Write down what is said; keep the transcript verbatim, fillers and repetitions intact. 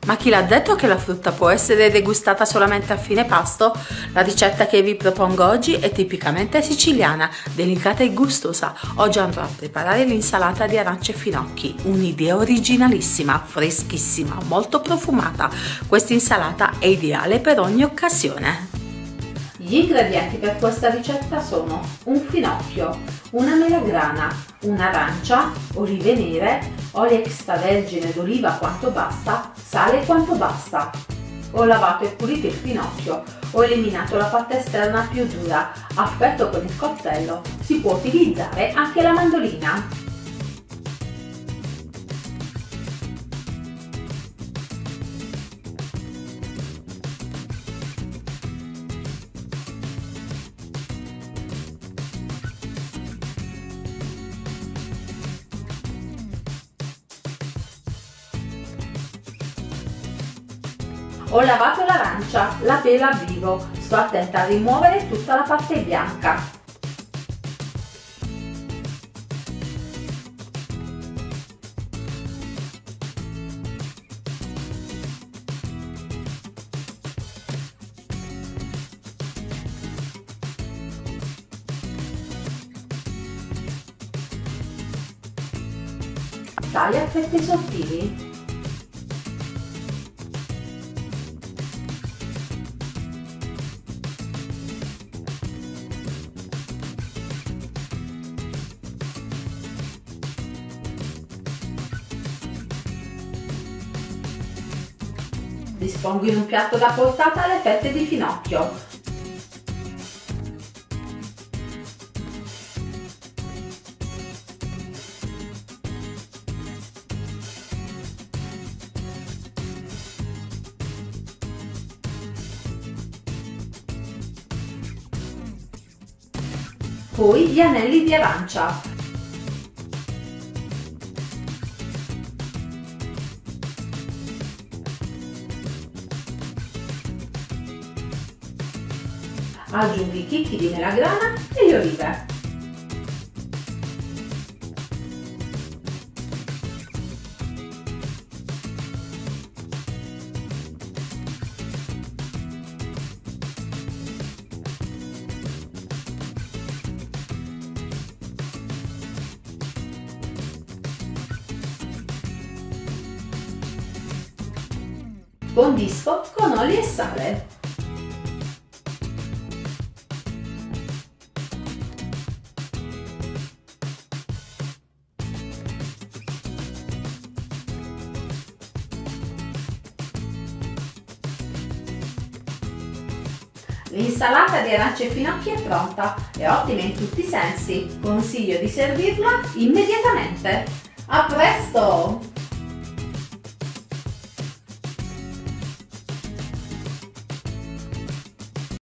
Ma chi l'ha detto che la frutta può essere degustata solamente a fine pasto? La ricetta che vi propongo oggi è tipicamente siciliana, delicata e gustosa. Oggi andrò a preparare l'insalata di arance e finocchi, un'idea originalissima, freschissima, molto profumata. Questa insalata è ideale per ogni occasione. Gli ingredienti per questa ricetta sono un finocchio, una melagrana, un'arancia, olive nere, olio extravergine d'oliva quanto basta, sale quanto basta. Ho lavato e pulito il finocchio, ho eliminato la parte esterna più dura, affetto con il coltello. Si può utilizzare anche la mandolina. Ho lavato l'arancia, la pela a vivo, sto attenta a rimuovere tutta la parte bianca. Taglia a fette sottili. Dispongo in un piatto da portata le fette di finocchio. Poi gli anelli di arancia. Aggiungo i chicchi di melagrana e le olive. Condisco con olio e sale. L'insalata di arance e finocchi è pronta, è ottima in tutti i sensi, consiglio di servirla immediatamente. A presto!